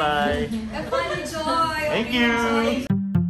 Bye-bye. Have fun, enjoy. Thank you.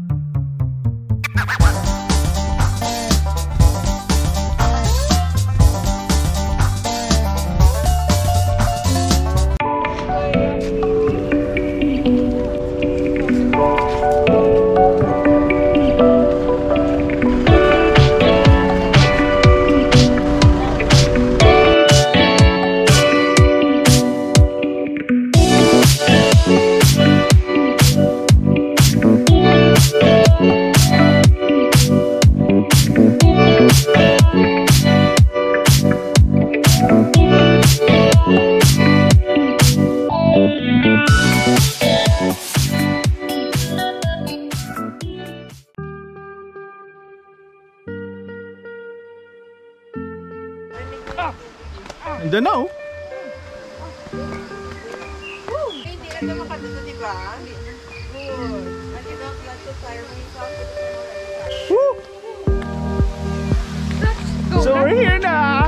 Andiyan na oh. Hindi na makatuto, diba? Good. And you don't let the fire wake up. Woo! So we're here na.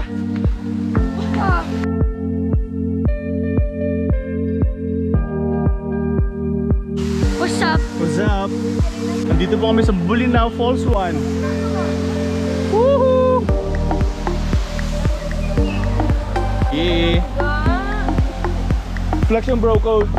What's up? What's up? Nandito po kami sa Bulinaw Falls 1. Woohoo! Yeah. Flex yung bro code.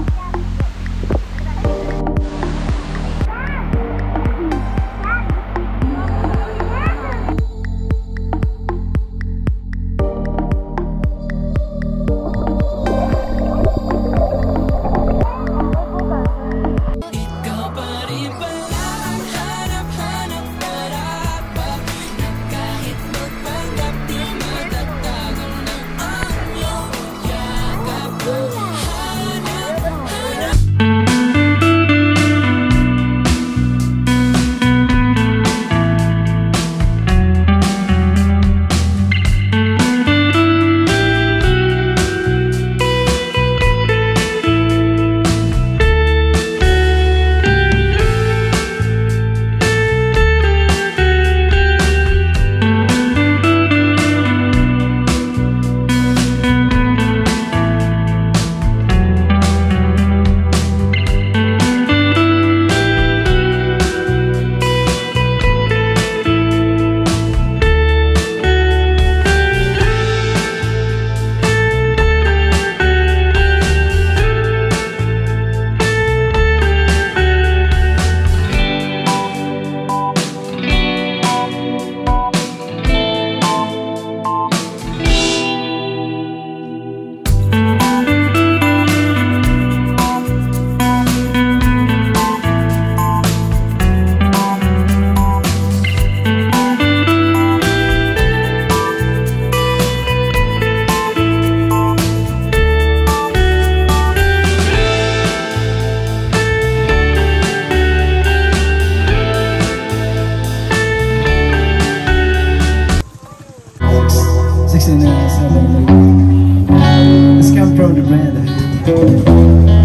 Let's come from the red.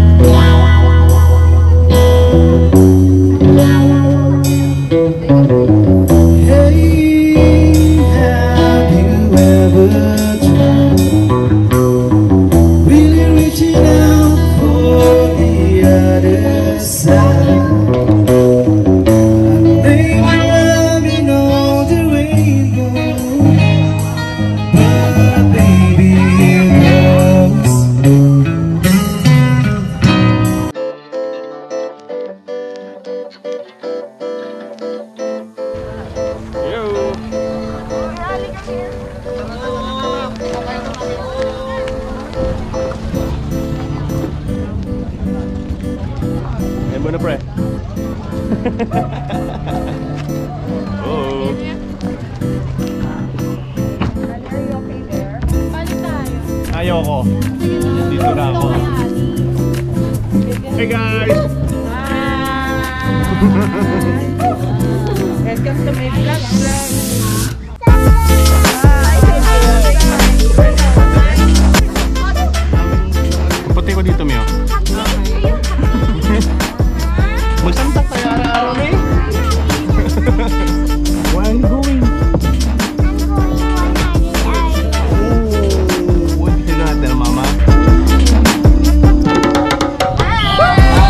Hey, have you ever tried really reaching out for the other side? Muna pre. Oh. Ayoko. Dito na ako. Hey guys! Welcome to my vlog. Puti ko dito, Mio. Magsantak tayo araw-araw, May. Where are you going? Oh, what did you natin, Mama?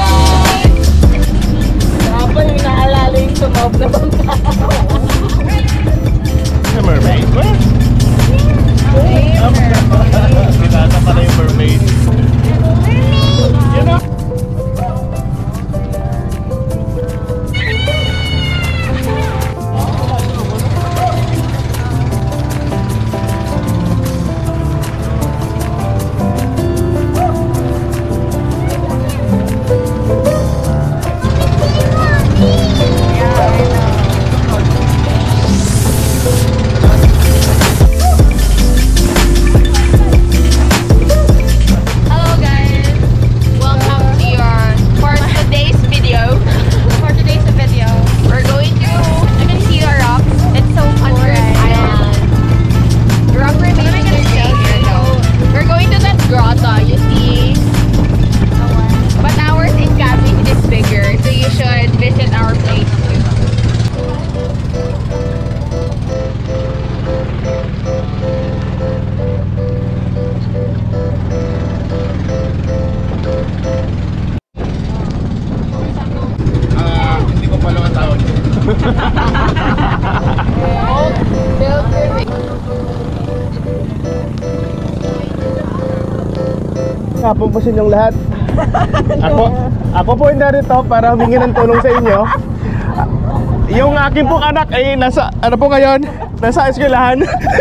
Kapupusin yung lahat. Ako po yung narito para humingi ng tulong sa inyo. Yung aking pong anak ay nasa, ano po ngayon? Nasa eskwelahan.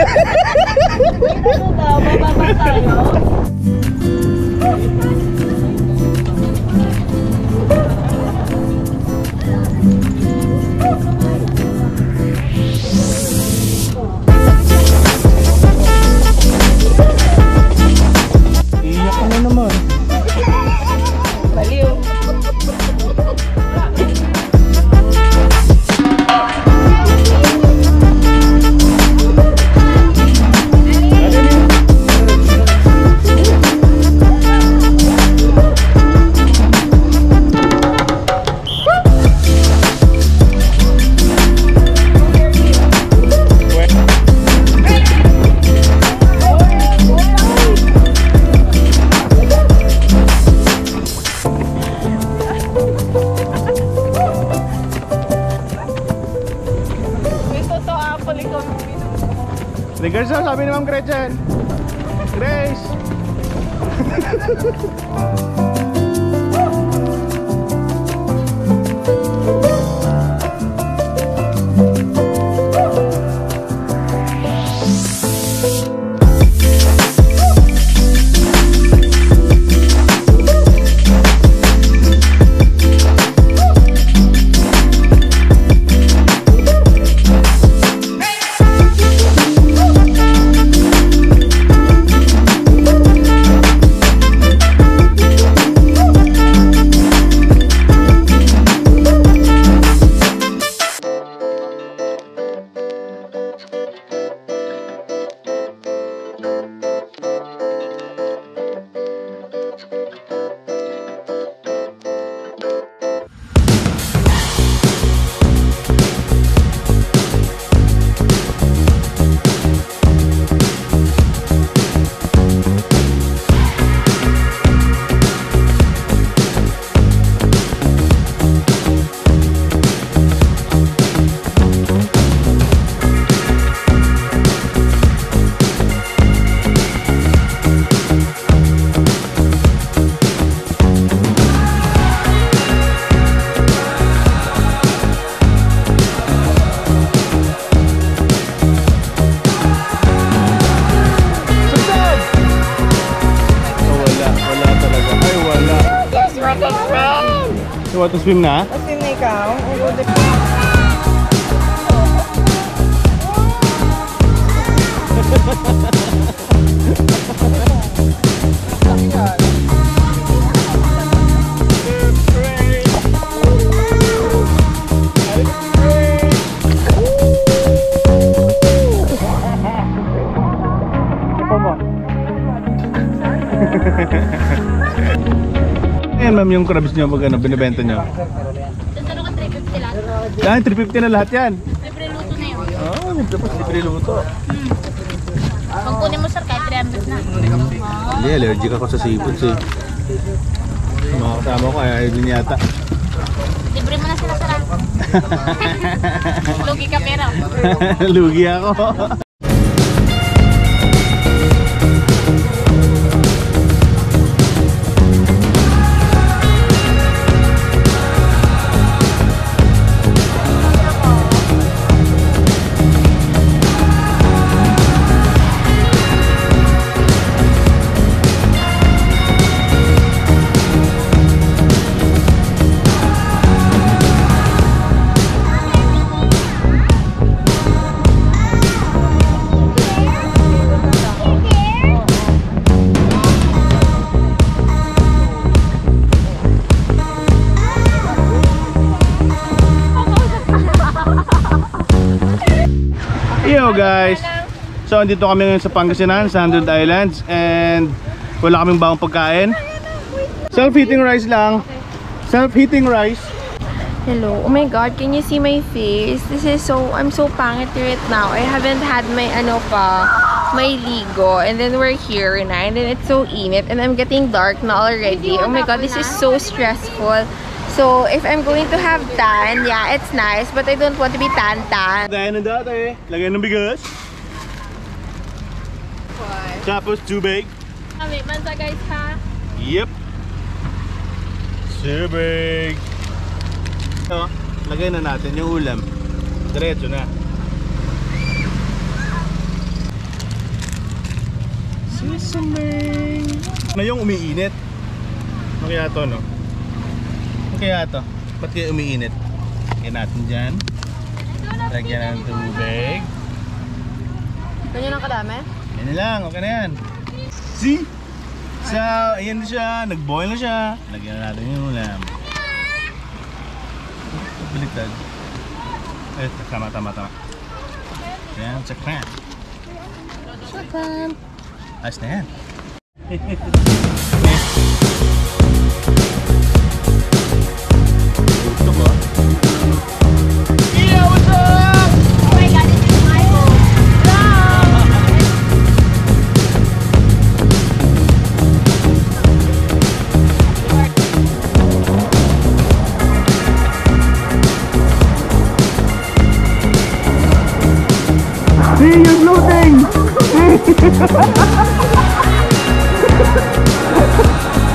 Ano daw? Bababa tayo? Iyak ka na naman. Baliw. Regards na, sabi ni Ma'am Gretchen. Grace! You want to swim na? Kasi na ikaw, Ayan ma'am yung crabs nyo, magkano binibenta nyo? Ano ka 350 lahat? Yan, 350 na lahat yan. Libre luto na yun. Oo, tapos libre luto. Pag kunin mo sir, kahit 300 na. Hindi, allergic ako sa seafoods eh. Mga kasama ko, kaya din yata. Libre mo na sila sa lahat. Lugi ka pero. Lugi ako. Yo guys, so andito kami ngayon sa Pangasinan, sa 100 Islands, and wala kaming bagong pagkain. Self-heating rice lang. Self-heating rice. Hello. Oh my god, can you see my face? I'm so pangit right now. I haven't had my my ligo, and then we're here na, and then it's so init, and I'm getting dark na already. Oh my god, this is so stressful. So if I'm going to have tan, yeah, it's nice, but I don't want to be tan. Lagyan ng dati, lagyan ng bigas. Tapos tubig. Wait, mansa guys ha? Yep. Subig. So, lagay na natin yung ulam. Diretso na. Sesame. Na yung umiinit. Ano kaya to, no? Ano kaya to? Ba't kaya umiinit? Lagyan natin dyan. Lagyan ng tubig. Ganyan ang kadami? Yan na lang, okay na yan. See? So, ayan na siya, nag-boil na siya. Lagyan na natin yung ulam. Baliktad. Eh, tama. Yan, sakpan. Ayos na yan. Gusto ko. Yeah, what's up? Oh my God, this is my home. See, you're floating!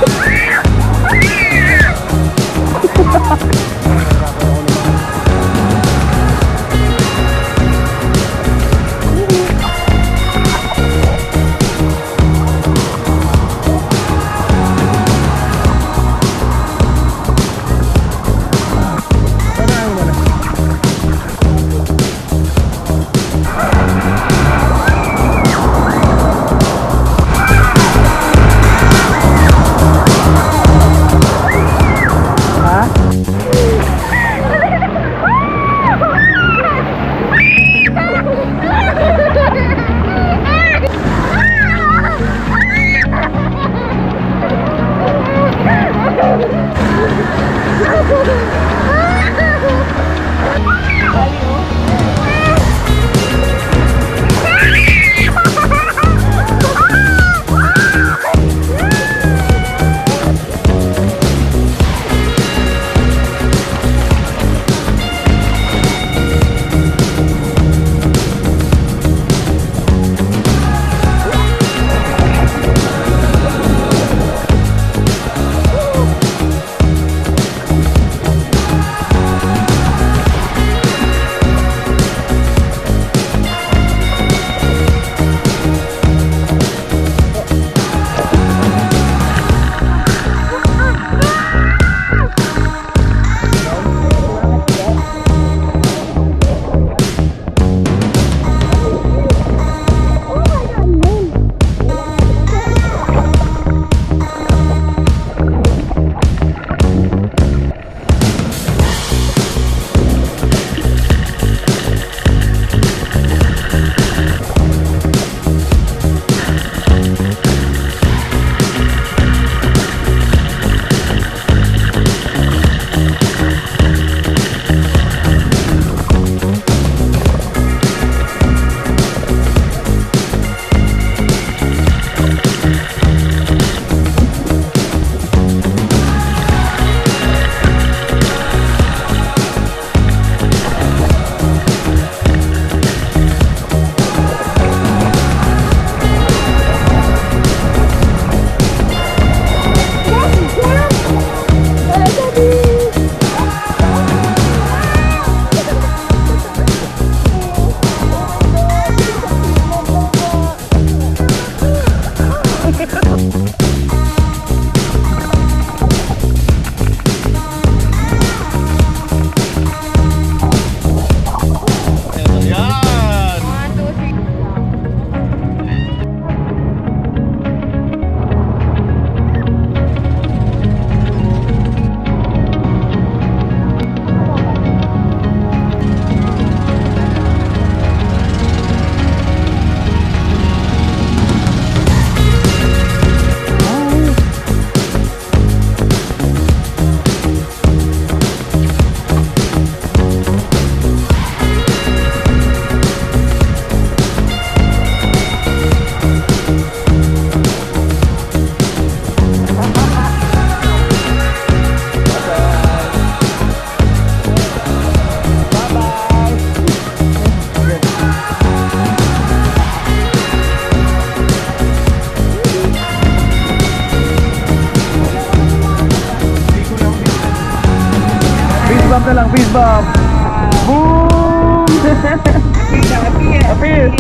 na lang, fist bump. Boom! Appear!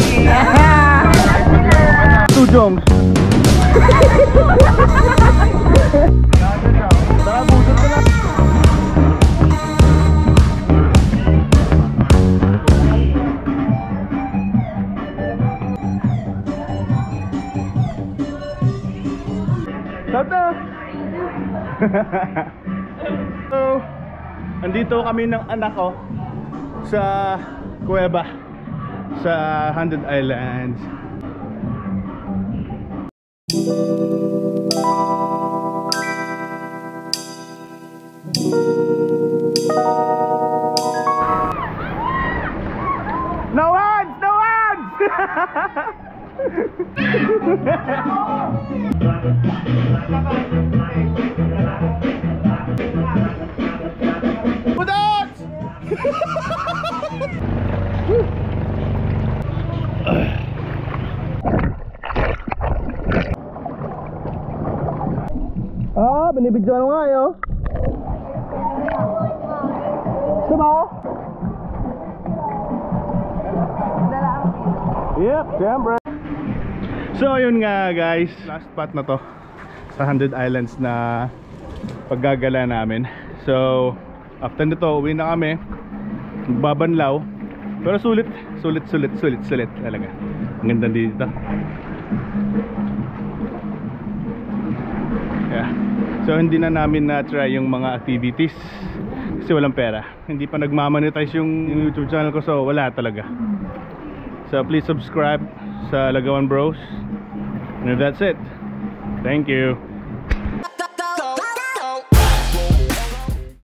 Two jongs. Tara, busot ka lang. Tata! So, andito kami ng anak ko sa kuweba sa 100 Islands. No hands! No hands! Budots! Binibidyoan mo nga yun. Diba? Yep, siyempre. So yun nga guys, last spot na to sa 100 Islands na paggagala namin. So after nito uwi na kami, magbabanlaw. Pero sulit talaga. Ang ganda dito. Yeah. So hindi na namin na-try yung mga activities kasi walang pera. Hindi pa nagmamonetize yung YouTube channel ko, so wala talaga. So please subscribe sa Lagawan Bros. And that's it. Thank you.